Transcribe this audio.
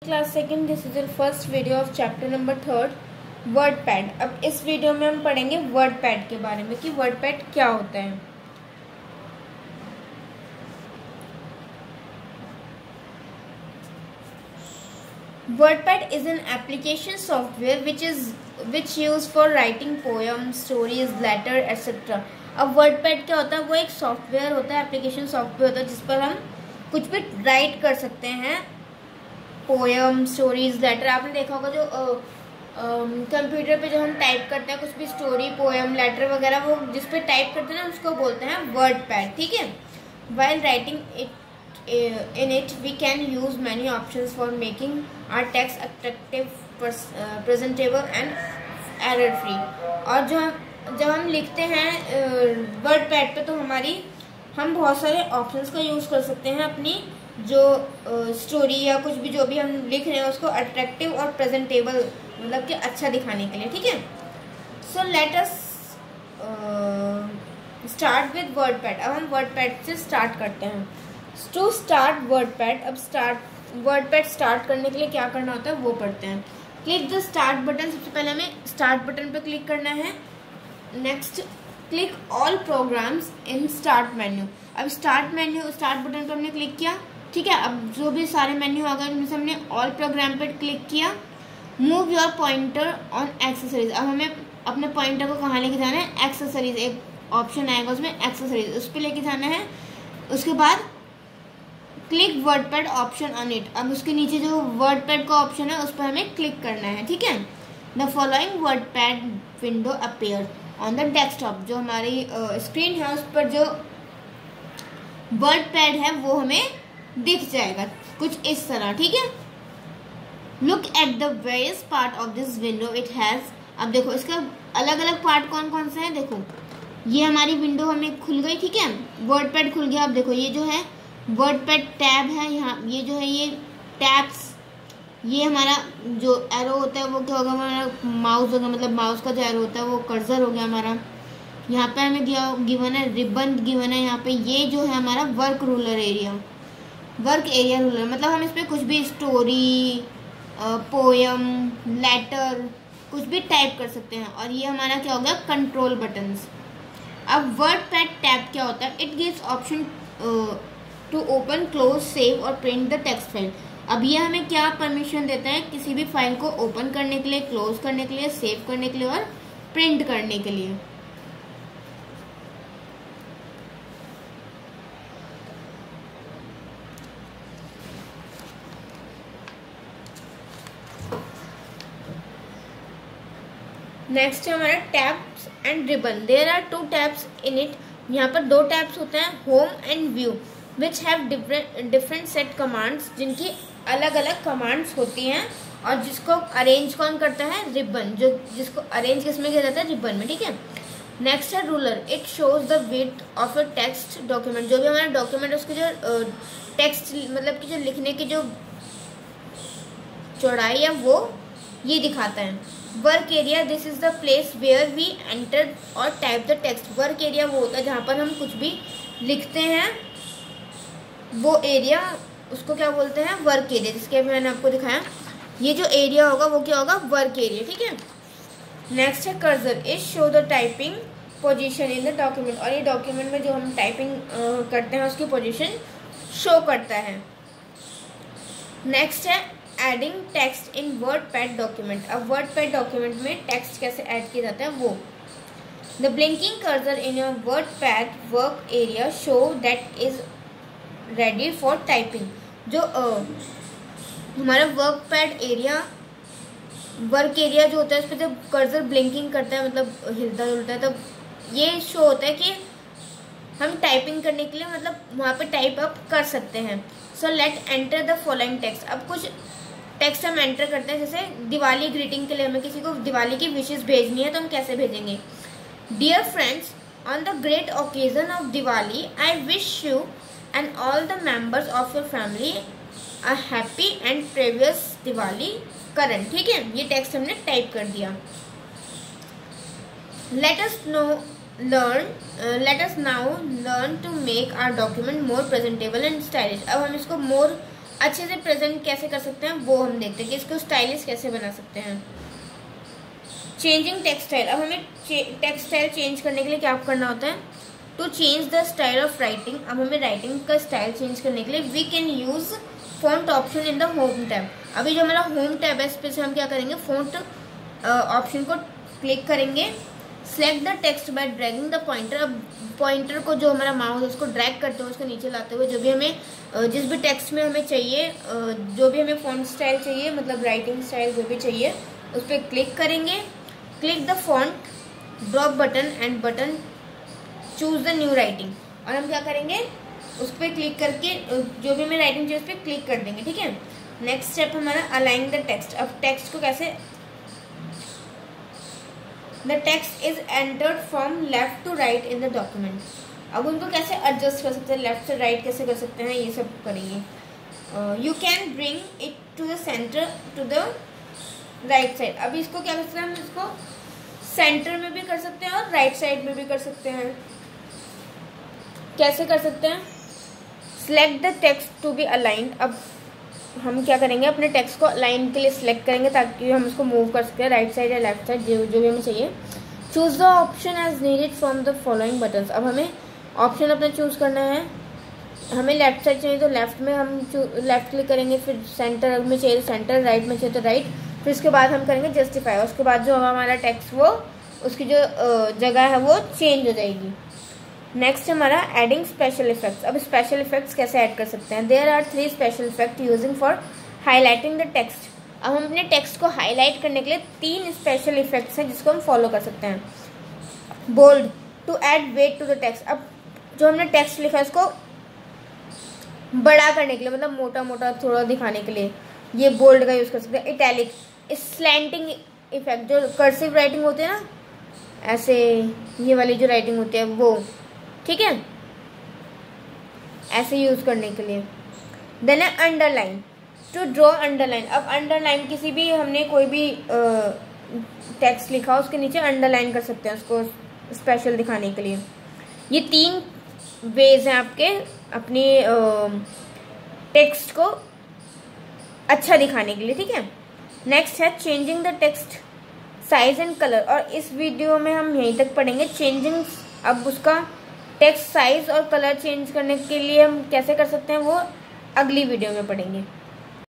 Class second, this is your first video of chapter number 3 WordPad. अब इस video में हम पढ़ेंगे वर्डपैड के बारे में कि वर्डपैड क्या होता है। WordPad is an application software which use for writing poem, stories, letter etcetera. अब वर्डपैड क्या होता है? वो एक सॉफ्टवेयर होता है, एप्लीकेशन सॉफ्टवेयर होता है जिस पर हम कुछ भी राइट कर सकते हैं, पोएम, स्टोरीज, लेटर। आपने देखा होगा जो कंप्यूटर पे जो हम टाइप करते हैं कुछ भी स्टोरी, पोएम, लेटर वगैरह, वो जिस पे टाइप करते हैं ना उसको बोलते हैं वर्डपैड। ठीक है। While writing it in it we can use many options for making our text attractive, presentable and error free. और जब हम लिखते हैं वर्डपैड पे तो हम बहुत सारे ऑप्शंस का यूज कर सकते हैं अपनी जो स्टोरी या कुछ भी जो भी हम लिख रहे हैं उसको अट्रैक्टिव और प्रेजेंटेबल मतलब कि अच्छा दिखाने के लिए। ठीक है। So let us start with WordPad. अब हम वर्डपैड से स्टार्ट करते हैं। टू स्टार्ट वर्डपैड, अब वर्डपैड स्टार्ट करने के लिए क्या करना होता है वो पढ़ते हैं। Click the start button. सबसे पहले हमें स्टार्ट बटन पे क्लिक करना है। Next click all programs in start menu. अब स्टार्ट बटन पर हमने क्लिक किया। ठीक है। अब जो भी सारे मेन्यू आ गए उनमें से हमने ऑल प्रोग्राम पर क्लिक किया। Move your pointer on accessories. अब हमें अपने पॉइंटर को कहाँ लेके जाना है? एक्सेसरीज, एक ऑप्शन आएगा उसमें एक्सेसरीज, उस पर लेके जाना है। उसके बाद click WordPad option on it. अब उसके नीचे जो वर्डपैड का ऑप्शन है उस पर हमें क्लिक करना है। ठीक है। The following WordPad window appear on the desktop. जो हमारी स्क्रीन है उस पर जो वर्डपैड है वो हमें दिख जाएगा कुछ इस तरह। ठीक है। Look at the various part of this window it has. अब देखो इसका अलग अलग पार्ट कौन कौन से हैं। देखो ये हमारी विंडो हमें खुल गई। ठीक है। वर्डपैड खुल गया। अब देखो ये जो है वर्डपैड टैब है, यहाँ ये जो है ये टैब्स, ये हमारा जो एरो होता है वो क्या होगा? हमारा माउस होगा, मतलब माउस का जो एरो होता है वो कर्सर हो गया हमारा। यहाँ पे हमें गिवन है रिबन गिवन है। यहाँ पे ये जो है हमारा वर्क एरिया रूलर, मतलब हम इस पर कुछ भी स्टोरी, पोएम, लेटर कुछ भी टाइप कर सकते हैं। और ये हमारा क्या होगा? Control buttons. अब वर्डपैड टैब क्या होता है? It gives option to open, close, save और प्रिंट द टेक्स्ट फाइल। अब ये हमें क्या परमिशन देता है? किसी भी फाइल को ओपन करने के लिए, क्लोज करने के लिए, सेव करने के लिए और प्रिंट करने के लिए। नेक्स्ट है हमारा tabs and ribbon. There are 2 tabs in it. यहाँ पर 2 टैब्स होते हैं, home and view, which have different set commands, जिनकी अलग अलग कमांड्स होती हैं। और जिसको अरेंज कौन करता है? रिबन। जिसको अरेंज किसमें किया जाता है? रिबन में। ठीक है। नेक्स्ट है ruler. It shows the width of a text document. जो भी हमारा डॉक्यूमेंट उसके जो टेक्स्ट मतलब कि जो लिखने की जो चौड़ाई है वो ये दिखाता है। Work area, this is the place where we enter और type the text. Work area वो होता है जहाँ पर हम कुछ भी लिखते हैं, वो एरिया उसको क्या बोलते हैं? Work area. जिसके मैंने आपको दिखाया ये जो एरिया होगा वो क्या होगा? Work area. ठीक है। नेक्स्ट है cursor. It show the typing position in the document. और ये डॉक्यूमेंट में जो हम टाइपिंग करते हैं उसकी पोजीशन शो करता है। नेक्स्ट है adding text in WordPad document. अब वर्डपैड डॉक्यूमेंट में टेक्स्ट कैसे ऐड किया जाता है वो। The blinking cursor in your WordPad work area show that is ready for typing. जो हमारा वर्क एरिया जो होता है उस पर जब कर्सर ब्लिंकिंग करता है, मतलब हिलता जुलता है, तब ये शो होता है कि हम टाइपिंग करने के लिए मतलब वहाँ पे टाइप अप कर सकते हैं। So let enter the following text. अब कुछ टेक्स्ट हम एंटर करते हैं, जैसे दिवाली ग्रीटिंग के लिए हमें किसी को दिवाली की विशेस भेजनी है तो हम कैसे भेजेंगे? Dear friends, on the great occasion of Diwali I wish you and all the members of your family a happy and previous Diwali current. ठीक है। ये टेक्स्ट हमने टाइप कर दिया। Let us now learn to make our document more presentable and stylish. अब हम इसको मोर अच्छे से प्रेजेंट कैसे कर सकते हैं वो हम देखते हैं कि इसको स्टाइलिश कैसे बना सकते हैं। चेंजिंग टेक्स्ट स्टाइल, अब हमें टेक्स्ट स्टाइल चेंज करने के लिए क्या करना होता है, to change the style of writing. अब हमें राइटिंग का स्टाइल चेंज करने के लिए we can use font option in the home tab. अभी जो हमारा होम टैब है इस पे से हम क्या करेंगे, फॉन्ट ऑप्शन को क्लिक करेंगे, select the text by dragging the pointer. अब पॉइंटर को जो हमारा माउस है उसको ड्रैग करते हुए उसको नीचे लाते हुए जो भी हमें जिस भी टेक्स्ट में हमें चाहिए, जो भी हमें फॉन्ट स्टाइल चाहिए, मतलब राइटिंग स्टाइल जो भी चाहिए उस पर क्लिक करेंगे, click the font drop button and button choose the new writing. और हम क्या करेंगे, उस पर क्लिक करके जो भी हमें राइटिंग चाहिए उस पर क्लिक कर देंगे, ठीक है। नेक्स्ट स्टेप हमारा अलाइन द टेक्स्ट। अब टेक्स्ट को कैसे, the text is entered from left to right in the document. अब उनको कैसे एडजस्ट कर सकते हैं, लेफ्ट से राइट कैसे कर सकते हैं, ये सब करेंगे। You can bring it to the centre to the right side. अब इसको क्या कर सकते हैं, हम इसको सेंटर में भी कर सकते हैं और राइट साइड में भी कर सकते हैं। कैसे कर सकते हैं, select the text to be aligned. अब हम क्या करेंगे, अपने टेक्स्ट को अलाइन के लिए सिलेक्ट करेंगे ताकि हम उसको मूव कर सकते हैं राइट साइड या लेफ्ट साइड, जो भी हमें चाहिए। Choose the option as needed from the following buttons. अब हमें ऑप्शन अपना चूज करना है, हमें लेफ्ट साइड चाहिए तो लेफ्ट में हम लेफ्ट क्लिक करेंगे, फिर सेंटर में चाहिए तो सेंटर, राइट में चाहिए तो राइट, फिर उसके बाद हम करेंगे जस्टिफाई। उसके बाद जो हमारा टेक्स्ट वो उसकी जो जगह है वो चेंज हो जाएगी। नेक्स्ट हमारा एडिंग स्पेशल इफेक्ट्स। अब स्पेशल इफेक्ट्स कैसे ऐड कर सकते हैं, there are 3 special effect using for highlighting the text. अब हम अपने टेक्स्ट को हाईलाइट करने के लिए 3 स्पेशल इफेक्ट्स हैं जिसको हम फॉलो कर सकते हैं। Bold, to add weight to the text. अब जो हमने टेक्स्ट लिखा है उसको बड़ा करने के लिए, मतलब मोटा मोटा थोड़ा दिखाने के लिए ये बोल्ड का यूज कर सकते हैं। इटैलिक, स्लैंटिंग इफेक्ट, जो कर्सिव राइटिंग होती है ना, ऐसे ये वाली जो राइटिंग होती है वो, ठीक है, ऐसे यूज करने के लिए। देन है अंडरलाइन, टू ड्रॉ अंडरलाइन। अब अंडरलाइन किसी भी हमने कोई भी टेक्स्ट लिखा उसके नीचे अंडरलाइन कर सकते हैं उसको स्पेशल दिखाने के लिए। ये 3 वेज हैं आपके अपनी टेक्स्ट को अच्छा दिखाने के लिए, ठीक है। नेक्स्ट है changing the text size and colour. और इस वीडियो में हम यहीं तक पढ़ेंगे चेंजिंग। अब उसका टेक्स्ट साइज और कलर चेंज करने के लिए हम कैसे कर सकते हैं वो अगली वीडियो में पढ़ेंगे।